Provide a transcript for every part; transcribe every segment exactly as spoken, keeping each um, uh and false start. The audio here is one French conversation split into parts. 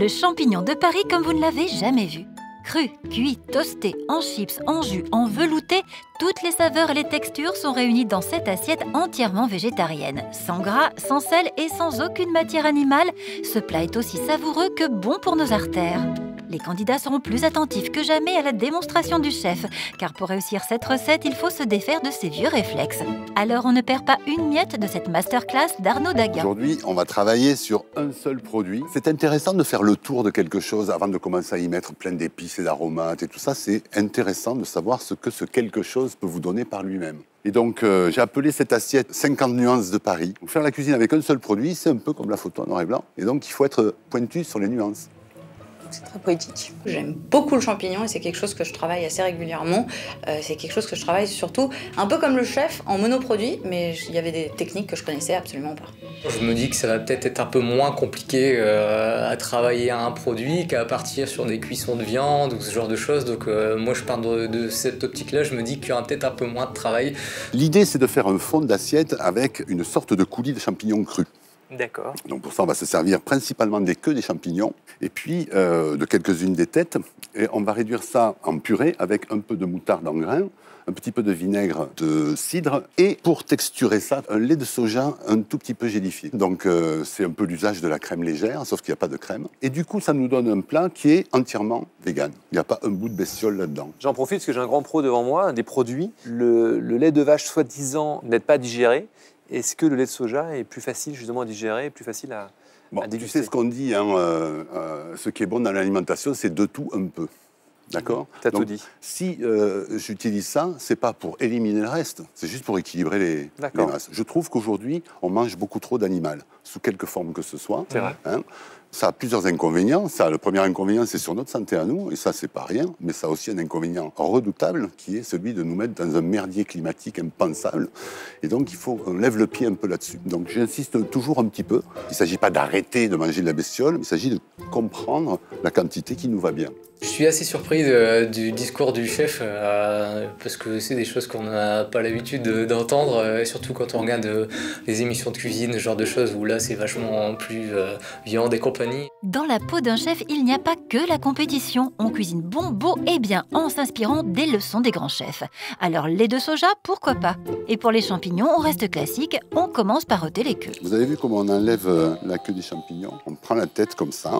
Le champignon de Paris comme vous ne l'avez jamais vu. Cru, cuit, toasté, en chips, en jus, en velouté, toutes les saveurs et les textures sont réunies dans cette assiette entièrement végétarienne. Sans gras, sans sel et sans aucune matière animale, ce plat est aussi savoureux que bon pour nos artères. Les candidats seront plus attentifs que jamais à la démonstration du chef, car pour réussir cette recette, il faut se défaire de ses vieux réflexes. Alors on ne perd pas une miette de cette masterclass d'Arnaud Daguin. Aujourd'hui, on va travailler sur un seul produit. C'est intéressant de faire le tour de quelque chose avant de commencer à y mettre plein d'épices et d'aromates et tout ça. C'est intéressant de savoir ce que ce quelque chose peut vous donner par lui-même. Et donc, euh, j'ai appelé cette assiette cinquante nuances de Paris. Faire la cuisine avec un seul produit, c'est un peu comme la photo en noir et blanc. Et donc, il faut être pointu sur les nuances. C'est très poétique. J'aime beaucoup le champignon et c'est quelque chose que je travaille assez régulièrement. Euh, c'est quelque chose que je travaille surtout un peu comme le chef en monoproduit, mais il y avait des techniques que je connaissais absolument pas. Je me dis que ça va peut-être être un peu moins compliqué euh, à travailler un produit qu'à partir sur des cuissons de viande ou ce genre de choses. Donc euh, moi je pars de, de cette optique-là, je me dis qu'il y aura peut-être un peu moins de travail. L'idée c'est de faire un fond d'assiette avec une sorte de coulis de champignons crus. D'accord. Donc pour ça, on va se servir principalement des queues des champignons et puis euh, de quelques-unes des têtes. Et on va réduire ça en purée avec un peu de moutarde en grains, un petit peu de vinaigre de cidre et pour texturer ça, un lait de soja un tout petit peu gélifié. Donc euh, c'est un peu l'usage de la crème légère, sauf qu'il n'y a pas de crème. Et du coup, ça nous donne un plat qui est entièrement vegan. Il n'y a pas un bout de bestiole là-dedans. J'en profite parce que j'ai un grand pro devant moi, un des produits. Le, le lait de vache soi-disant n'aide pas digéré. Est-ce que le lait de soja est plus facile justement à digérer, plus facile à, bon, à déguster? Tu sais ce qu'on dit, hein, euh, euh, ce qui est bon dans l'alimentation, c'est de tout un peu. D'accord ? T'as tout dit. Si euh, j'utilise ça, c'est pas pour éliminer le reste, c'est juste pour équilibrer les, les masses. Je trouve qu'aujourd'hui, on mange beaucoup trop d'animal, sous quelque forme que ce soit. C'est vrai. Hein. Ça a plusieurs inconvénients. Ça, le premier inconvénient, c'est sur notre santé à nous, et ça, c'est pas rien. Mais ça a aussi un inconvénient redoutable, qui est celui de nous mettre dans un merdier climatique impensable. Et donc, il faut qu'on lève le pied un peu là-dessus. Donc, j'insiste toujours un petit peu. Il ne s'agit pas d'arrêter de manger de la bestiole, mais il s'agit de comprendre la quantité qui nous va bien. Je suis assez surpris de, du discours du chef, euh, parce que c'est des choses qu'on n'a pas l'habitude d'entendre, euh, surtout quand on regarde euh, les émissions de cuisine, ce genre de choses, où là c'est vachement plus euh, viande et compagnie. Dans la peau d'un chef, il n'y a pas que la compétition. On cuisine bon, beau et bien en s'inspirant des leçons des grands chefs. Alors lait de soja, pourquoi pas? Et pour les champignons, on reste classique, on commence par ôter les queues. Vous avez vu comment on enlève euh, la queue des champignons? On prend la tête comme ça,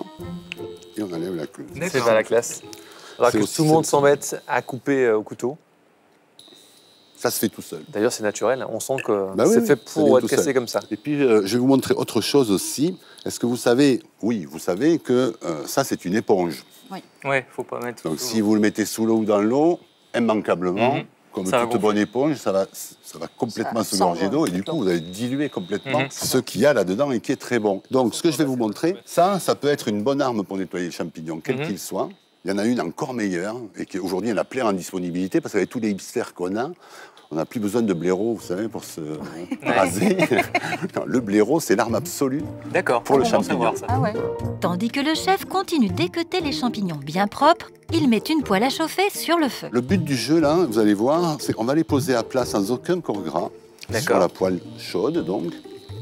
et on enlève la queue. C'est pas la classe. Alors que tout le monde s'en mette à couper euh, au couteau. Ça se fait tout seul. D'ailleurs, c'est naturel. On sent que bah c'est oui, fait pour être cassé seul. comme ça. Et puis, euh, je vais vous montrer autre chose aussi. Est-ce que vous savez, oui, vous savez que euh, ça, c'est une éponge. Oui. Ouais, faut pas mettre. Donc, si vous le mettez sous l'eau ou dans l'eau, immanquablement, mm-hmm. comme ça toute bonne éponge, ça va, ça va complètement ça se gorger d'eau et du coup, vous allez diluer complètement mm-hmm. ce qu'il y a là-dedans et qui est très bon. Donc, ce que je vais vous montrer, ça, ça peut être une bonne arme pour nettoyer les champignons, quel mm-hmm. qu'il soit. Il y en a une encore meilleure et qui aujourd'hui, elle a plein en disponibilité parce qu'avec tous les hipsters qu'on a, on n'a plus besoin de blaireau, vous savez, pour se raser. Non, le blaireau, c'est l'arme absolue pour le champignon. Ah ouais. Tandis que le chef continue d'équeuter les champignons bien propres, il met une poêle à chauffer sur le feu. Le but du jeu, là, vous allez voir, c'est qu'on va les poser à plat sans aucun corps gras sur la poêle chaude, donc.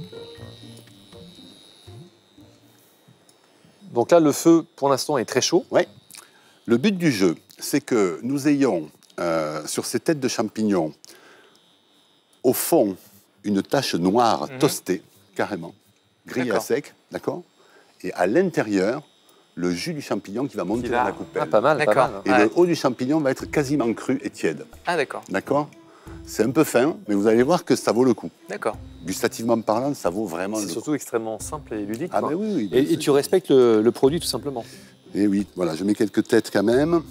Donc là, le feu, pour l'instant, est très chaud. Oui. Le but du jeu, c'est que nous ayons, euh, sur ces têtes de champignons, au fond, une tache noire mmh. toastée, carrément, grillée à sec, d'accord? Et à l'intérieur, le jus du champignon qui va monter dans la coupelle. Ah, pas mal, pas mal. Et ouais. le haut du champignon va être quasiment cru et tiède. Ah, d'accord. D'accord? C'est un peu fin, mais vous allez voir que ça vaut le coup. D'accord. Gustativement parlant, ça vaut vraiment le coup. C'est surtout extrêmement simple et ludique. Ah, mais oui, oui. Et, et tu respectes le, le produit, tout simplement. Et oui, voilà, je mets quelques têtes quand même.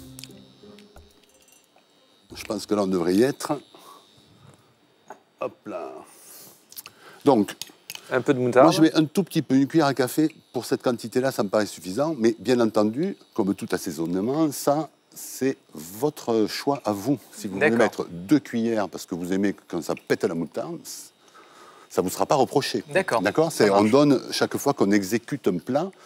Je pense que là, on devrait y être. Hop là. Donc, un peu de moutarde. Moi, je mets un tout petit peu, une cuillère à café. Pour cette quantité-là, ça me paraît suffisant. Mais bien entendu, comme tout assaisonnement, ça, c'est votre choix à vous. Si vous voulez mettre deux cuillères parce que vous aimez quand ça pète la moutarde, ça ne vous sera pas reproché. D'accord. D'accord. On donne, chaque fois qu'on exécute un plat,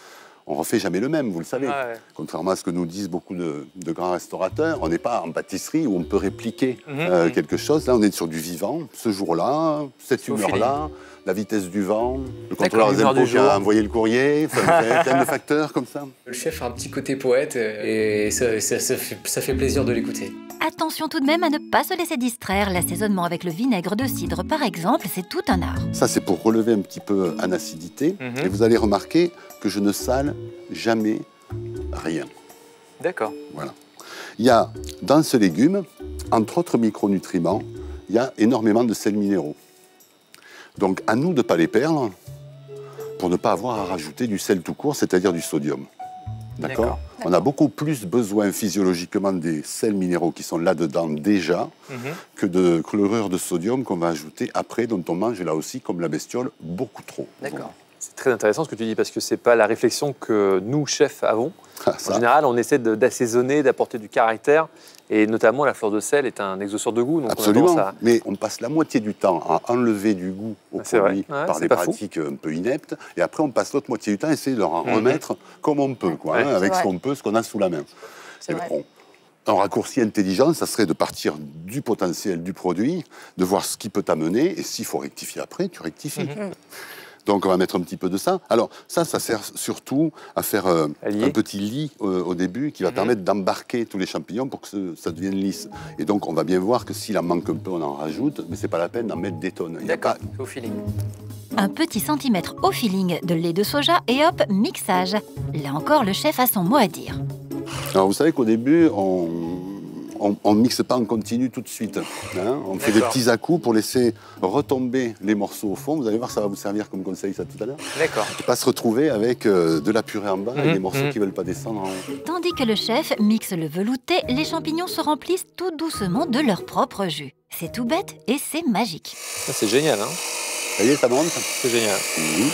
on ne refait jamais le même, vous le savez. Ah ouais. Contrairement à ce que nous disent beaucoup de, de grands restaurateurs, on n'est pas en pâtisserie où on peut répliquer mmh, euh, mmh. quelque chose. Là, on est sur du vivant, ce jour-là, cette humeur-là, la vitesse du vent, le contrôleur des impôts qui a envoyé le courrier, enfin, plein de facteurs comme ça. Le chef a un petit côté poète et ça, ça, ça, fait, ça fait plaisir de l'écouter. Attention tout de même à ne pas se laisser distraire. L'assaisonnement avec le vinaigre de cidre, par exemple, c'est tout un art. Ça, c'est pour relever un petit peu en acidité. Mmh. Et vous allez remarquer que je ne sale jamais rien. D'accord. Voilà. Il y a, dans ce légume, entre autres micronutriments, il y a énormément de sels minéraux. Donc, à nous de ne pas les perdre pour ne pas avoir à rajouter du sel tout court, c'est-à-dire du sodium. D'accord ? On a beaucoup plus besoin physiologiquement des sels minéraux qui sont là-dedans déjà mmh. que de chlorure de sodium qu'on va ajouter après, dont on mange là aussi, comme la bestiole, beaucoup trop. D'accord. C'est très intéressant ce que tu dis parce que ce n'est pas la réflexion que nous, chefs, avons. Ah, en général, on essaie d'assaisonner, d'apporter du caractère. Et notamment, la fleur de sel est un exhausteur de goût. Donc absolument, on a à... mais on passe la moitié du temps à enlever du goût aux c'est produits ouais, par des pratiques fou. un peu ineptes. Et après, on passe l'autre moitié du temps à essayer de leur en mmh. remettre comme on peut, quoi, ouais, hein, avec ce qu'on peut, ce qu'on a sous la main. On, un raccourci intelligent, ça serait de partir du potentiel du produit, de voir ce qui peut t'amener, et s'il faut rectifier après, tu rectifies. Mmh. Donc, on va mettre un petit peu de ça. Alors, ça, ça sert surtout à faire euh, un petit lit euh, au début qui va mmh. permettre d'embarquer tous les champignons pour que ce, ça devienne lisse. Et donc, on va bien voir que s'il en manque un peu, on en rajoute, mais c'est pas la peine d'en mettre des tonnes. D'accord, pas... au feeling. Un petit centimètre au feeling de lait de soja et hop, mixage. Là encore, le chef a son mot à dire. Alors, vous savez qu'au début, on... on ne mixe pas en continu tout de suite. Hein, on fait des petits à-coups pour laisser retomber les morceaux au fond. Vous allez voir, ça va vous servir comme conseil ça tout à l'heure. D'accord. Et pas se retrouver avec euh, de la purée en bas mmh, et des morceaux mmh. qui ne veulent pas descendre en haut. Tandis que le chef mixe le velouté, les champignons se remplissent tout doucement de leur propre jus. C'est tout bête et c'est magique. C'est génial, hein. Ça y est, ça monte. C'est génial. Mmh.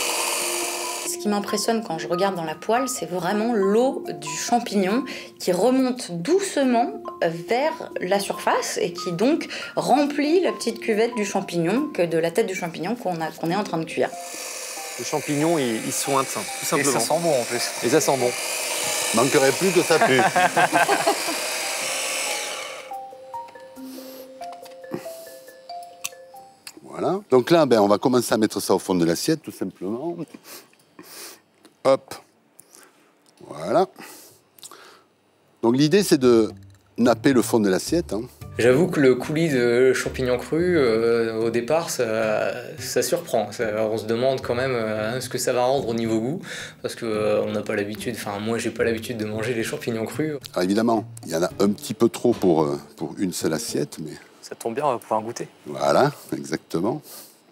Ce qui m'impressionne quand je regarde dans la poêle, c'est vraiment l'eau du champignon qui remonte doucement vers la surface et qui donc remplit la petite cuvette du champignon, que de la tête du champignon qu'on a, qu'on est en train de cuire. Le champignon, il, il sointe, tout simplement. Et ça sent bon en plus. Et ça sent bon. Manquerait plus que ça pue. Voilà. Donc là, ben, on va commencer à mettre ça au fond de l'assiette, tout simplement. Hop, voilà. Donc l'idée, c'est de napper le fond de l'assiette. Hein. J'avoue que le coulis de champignons crus, euh, au départ, ça, ça surprend. Ça, on se demande quand même euh, ce que ça va rendre au niveau goût, parce qu'on euh, n'a pas l'habitude, enfin moi j'ai pas l'habitude de manger les champignons crus. Alors évidemment, il y en a un petit peu trop pour, euh, pour une seule assiette, mais... Ça tombe bien, on va pouvoir goûter. Voilà, exactement.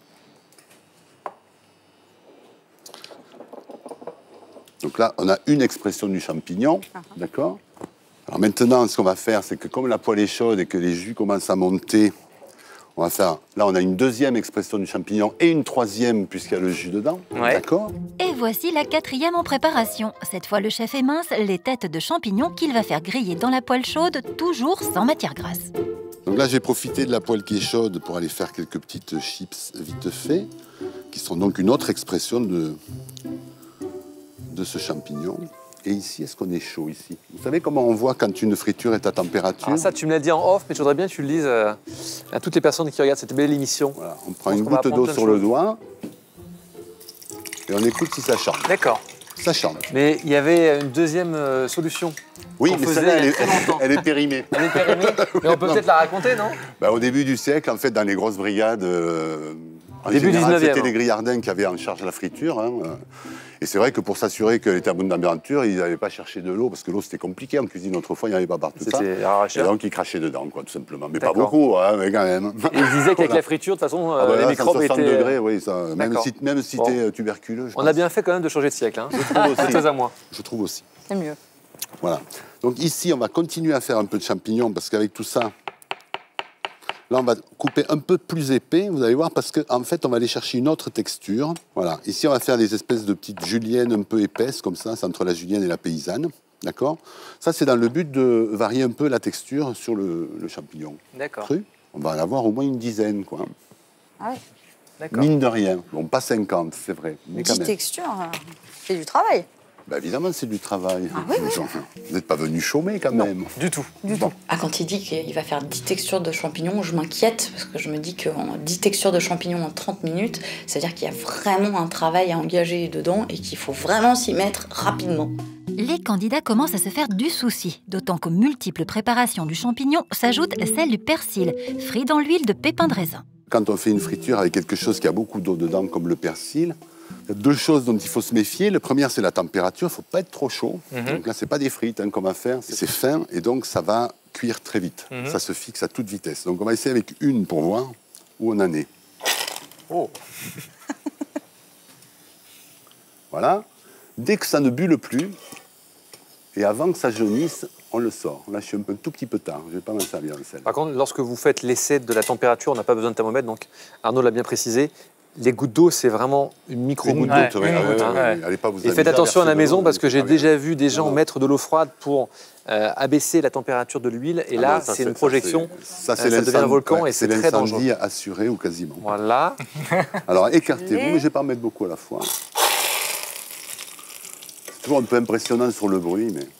Donc là, on a une expression du champignon, uh-huh. d'accord ? Alors maintenant, ce qu'on va faire, c'est que comme la poêle est chaude et que les jus commencent à monter, on va faire... Là, on a une deuxième expression du champignon et une troisième, puisqu'il y a le jus dedans, ouais. d'accord ? Et voici la quatrième en préparation. Cette fois, le chef émince les têtes de champignons qu'il va faire griller dans la poêle chaude, toujours sans matière grasse. Donc là, j'ai profité de la poêle qui est chaude pour aller faire quelques petites chips vite fait, qui sont donc une autre expression de... de ce champignon. Et ici, est-ce qu'on est chaud ici? Vous savez comment on voit quand une friture est à température? Alors ça, tu me l'as dit en off, mais je voudrais bien que tu le dises euh, à toutes les personnes qui regardent cette belle émission. Voilà, on prend une goutte d'eau sur le doigt et on écoute si ça chante. D'accord. Ça chante. Mais il y avait une deuxième euh, solution. Oui, mais celle-là, elle, elle est périmée. Elle est périmée, mais on peut peut-être la raconter, non? Bah, au début du siècle, en fait, dans les grosses brigades, euh, en début général, dix-neuvième. C'était les grillardins qui avaient en charge la friture. Hein, euh, et c'est vrai que pour s'assurer qu'elle était à bonne température, ils n'avaient pas cherché de l'eau, parce que l'eau, c'était compliqué en cuisine. Autrefois, il n'y en avait pas partout. C'était arraché. Et donc, ils crachaient dedans, quoi, tout simplement. Mais pas beaucoup, hein, mais quand même. Et ils disaient qu'avec la friture, de toute façon, ah bah les là, microbes cent soixante étaient... degrés, oui, ça, même si, même si bon. t'es tuberculeux. Je On pense. a bien fait quand même de changer de siècle. Hein. Je trouve aussi. C'est à moi. Je trouve aussi. C'est mieux. Voilà. Donc ici, on va continuer à faire un peu de champignons, parce qu'avec tout ça, là, on va couper un peu plus épais, vous allez voir, parce qu'en en fait, on va aller chercher une autre texture. Voilà. Ici, on va faire des espèces de petites juliennes un peu épaisses, comme ça, c'est entre la julienne et la paysanne. D'accord? Ça, c'est dans le but de varier un peu la texture sur le, le champignon. D'accord. Cru. On va en avoir au moins une dizaine, quoi. Ah oui. D'accord. Mine de rien. Bon, pas cinquante, c'est vrai. Mais quand Petite même. texture, c'est du travail. Bah évidemment, c'est du travail. Ah oui, oui. Vous n'êtes pas venu chômer quand Non, même. du tout. Du tout. Ah, quand il dit qu'il va faire dix textures de champignons, je m'inquiète parce que je me dis qu'en dix textures de champignons en trente minutes, c'est-à-dire qu'il y a vraiment un travail à engager dedans et qu'il faut vraiment s'y mettre rapidement. Les candidats commencent à se faire du souci, d'autant qu'aux multiples préparations du champignon s'ajoute celle du persil, frit dans l'huile de pépins de raisin. Quand on fait une friture avec quelque chose qui a beaucoup d'eau dedans, comme le persil, il y a deux choses dont il faut se méfier. La première, c'est la température. Il ne faut pas être trop chaud. Mm-hmm. Donc là, ce n'est pas des frites hein, qu'on va faire. C'est fin et donc ça va cuire très vite. Mm-hmm. Ça se fixe à toute vitesse. Donc on va essayer avec une pour voir où on en est. Oh. Voilà. Dès que ça ne bulle plus, et avant que ça jaunisse, on le sort. Là, je suis un, peu, un tout petit peu tard. Je ne vais pas m'en servir de sel. Par contre, lorsque vous faites l'essai de la température, on n'a pas besoin de thermomètre. Donc Arnaud l'a bien précisé. Les gouttes d'eau, c'est vraiment une micro-goutte d'eau. Ouais, ouais, ouais, ouais. Et faites attention à la maison parce que j'ai déjà vu des gens mettre de l'eau froide pour euh, abaisser la température de l'huile. Et ah là, c'est une projection. Ça, ça, ça devient un volcan ouais, et c'est très dangereux. C'est l'incendie assuré ou quasiment. Voilà. Alors écartez-vous, mais je ne vais pas en mettre beaucoup à la fois. C'est toujours un peu impressionnant sur le bruit, mais...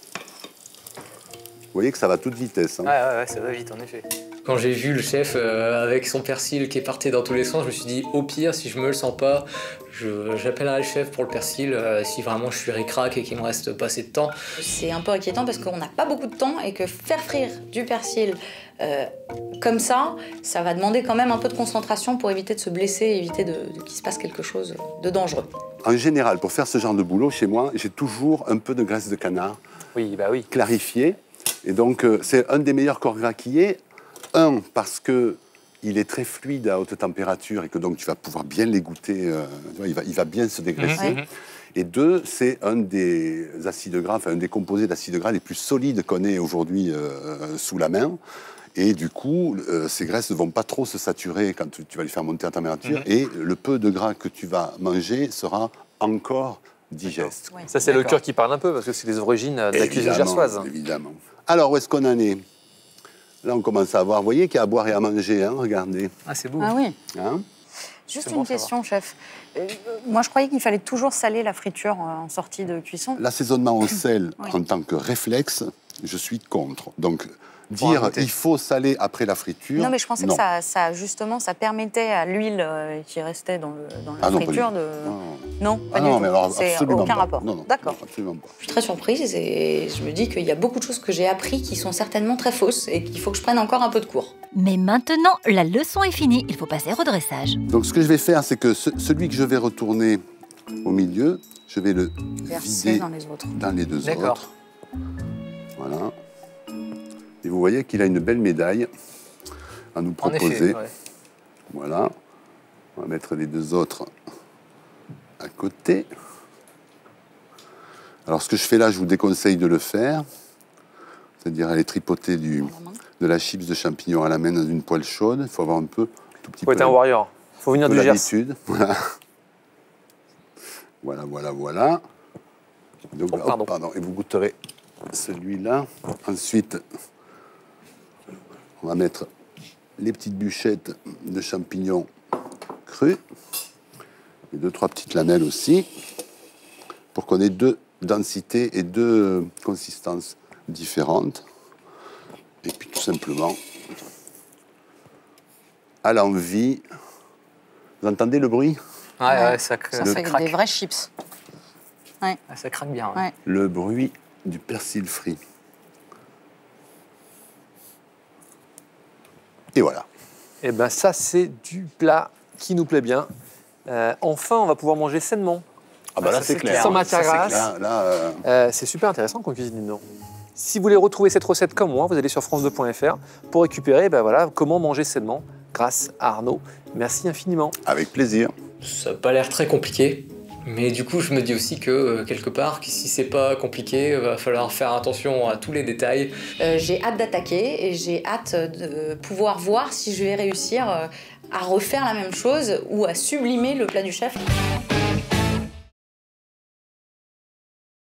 Vous voyez que ça va à toute vitesse. Hein. Ouais, ouais, ouais, ça va vite, en effet. Quand j'ai vu le chef euh, avec son persil qui partait dans tous les sens, je me suis dit, au pire, si je me le sens pas, j'appellerai le chef pour le persil, euh, si vraiment je suis ric-rac et qu'il me reste pas assez de temps. C'est un peu inquiétant parce qu'on n'a pas beaucoup de temps et que faire frire du persil euh, comme ça, ça va demander quand même un peu de concentration pour éviter de se blesser et éviter de, de qu'il se passe quelque chose de dangereux. En général, pour faire ce genre de boulot, chez moi, j'ai toujours un peu de graisse de canard. Oui, bah oui. Clarifiée. Et donc, euh, c'est un des meilleurs corps gras qui est. Un, parce qu'il est très fluide à haute température et que donc tu vas pouvoir bien l'égoutter, euh, il, va, il va bien se dégraisser. Mmh. Et deux, c'est un des acides gras, enfin un des composés d'acides gras les plus solides qu'on ait aujourd'hui euh, sous la main. Et du coup, euh, ces graisses ne vont pas trop se saturer quand tu, tu vas les faire monter à température. Mmh. Et le peu de gras que tu vas manger sera encore digeste. Ouais. Ça, c'est le cœur qui parle un peu, parce que c'est les origines de la cuisine gersoise. Évidemment. Alors, où est-ce qu'on en est? Là, on commence à voir, vous voyez qu'il y a à boire et à manger, hein, regardez. Ah, c'est beau. Ah oui. Hein? Juste une bon question, chef. Euh, moi, je croyais qu'il fallait toujours saler la friture en sortie de cuisson. L'assaisonnement au sel, oui. En tant que réflexe, je suis contre. Donc, dire il faut saler après la friture. Non, mais je pensais non. que ça, ça, justement, ça permettait à l'huile euh, qui restait dans, le, dans la ah friture non, de. Non, non pas ah du non, tout. Mais alors, c'est aucun pas. rapport. Non, non, d'accord. Absolument pas. Je suis très surprise et je me dis qu'il y a beaucoup de choses que j'ai appris qui sont certainement très fausses et qu'il faut que je prenne encore un peu de cours. Mais maintenant, la leçon est finie. Il faut passer au dressage. Donc, ce que je vais faire, c'est que ce, celui que je vais retourner au milieu, je vais le verser vider dans les autres. Dans les deux autres. Voilà. Et vous voyez qu'il a une belle médaille à nous proposer. En effet, ouais. Voilà. On va mettre les deux autres à côté. Alors, ce que je fais là, je vous déconseille de le faire. C'est-à-dire aller tripoter du, de la chips de champignons à la main dans une poêle chaude. Il faut avoir un peu, tout petit faut peu... Faut être un warrior. Il faut venir du Gers. Voilà. Voilà, voilà, voilà. Donc, oh, pardon. Oh, pardon. Et vous goûterez celui-là. Ensuite... On va mettre les petites bûchettes de champignons crus, et deux, trois petites lamelles aussi, pour qu'on ait deux densités et deux consistances différentes. Et puis tout simplement, à l'envie. Vous entendez le bruit? Ouais, ouais, ça, ça fait craque. Des vrais chips. Ouais. Ah, ça craque bien. Ouais. Ouais. Le bruit du persil frit. Et voilà. Et bien ça, c'est du plat qui nous plaît bien. Euh, enfin, on va pouvoir manger sainement. Ah bah là, là c'est clair. Sans matière ça, grasse. C'est euh... euh, super intéressant qu'on cuisine dedans. Si vous voulez retrouver cette recette comme moi, vous allez sur france deux point f r pour récupérer ben voilà, comment manger sainement grâce à Arnaud. Merci infiniment. Avec plaisir. Ça n'a pas l'air très compliqué. Mais du coup, je me dis aussi que, euh, quelque part, que si c'est pas compliqué, va falloir faire attention à tous les détails. Euh, j'ai hâte d'attaquer et j'ai hâte de pouvoir voir si je vais réussir à refaire la même chose ou à sublimer le plat du chef.